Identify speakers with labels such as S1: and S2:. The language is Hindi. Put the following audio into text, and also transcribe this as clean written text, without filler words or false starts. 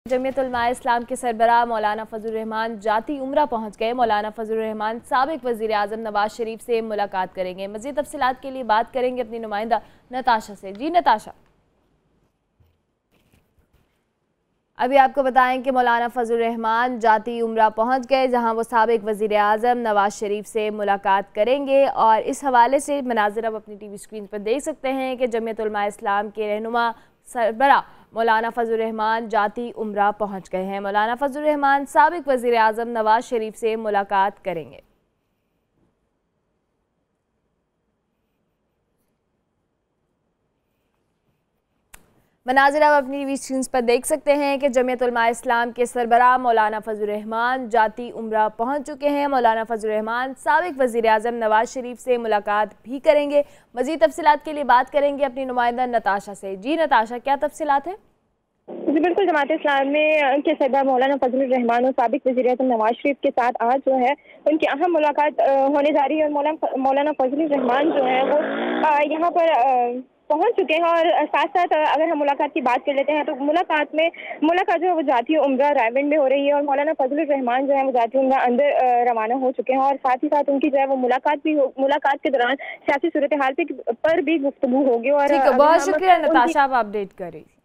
S1: जमीयत उलमा इस्लाम के सरबराह मौलाना फजलुर रहमान जाती उम्रा पहुँच गए। मौलाना फजलुर रहमान साबिक वज़ीर आज़म नवाज शरीफ से मुलाकात करेंगे। मज़ीद तफसीलात के लिए बात करेंगे अपनी नुमाइंदा नताशा से। जी नताशा, अभी आपको बताएं कि मौलाना फजलुर रहमान जाती उम्रा पहुंच गए, जहां वो साबिक वज़ीर आज़म नवाज शरीफ से मुलाकात करेंगे। और इस हवाले से मनाज़िर अब अपनी टीवी स्क्रीन पर देख सकते हैं कि जमीयत उलमा इस्लाम के रहनुमा सरबराह मौलाना फजलुर रहमान जाती उम्रा पहुंच गए हैं। मौलाना फजलुर रहमान साबिक वज़ीर आज़म नवाज शरीफ से मुलाकात करेंगे। मनाज़िर आप अपनी टीवी स्क्रीन पर देख सकते हैं कि जमीयत उलमा इस्लाम के सरबराह मौलाना फजलुर रहमान जाती उम्रा पहुंच चुके हैं। मौलाना फजलुर रहमान साबिक वज़ीर आज़म नवाज शरीफ से मुलाकात भी करेंगे। मज़ीद तफसीलात के लिए बात करेंगे अपनी नुमाइंदा नताशा से। जी नताशा, क्या तफसीलात है?
S2: जी बिल्कुल, जमात इस्लामी के सरबराह मौलाना फजलुर रहमान और साबिक वज़ीर आज़म नवाज शरीफ के साथ आज जो है उनकी अहम मुलाकात होने जा रही है। और मौलाना फजलुर रहमान जो है वो यहाँ पर पहुंच चुके हैं। और साथ साथ अगर हम मुलाकात की बात कर लेते हैं तो मुलाकात जो है वो जाती उम्रा रायविंड में हो रही है। और मौलाना फजलुर रहमान जो है वो जाती उम्रा अंदर रवाना हो चुके हैं। और साथ ही साथ उनकी जो है वो मुलाकात के दौरान सियासी सूरत हाल पर भी गुफ्तगू होगी। और
S1: ठीक है, बहुत शुक्रिया नताशा, आप अपडेट कर रही थी।